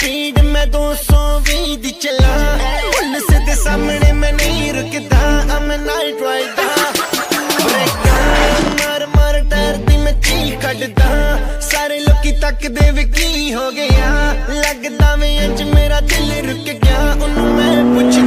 Speed मैं 220 दी चला, police दे सामने मैं नहीं रुकदा, I'm a night rider। मार मार टायर दी मैं चीख कटदा, सारे लोकी तकदे वे की हो गया, लगदा वे अज मेरा दिल रुक गया, उन्होंने मैं पुछ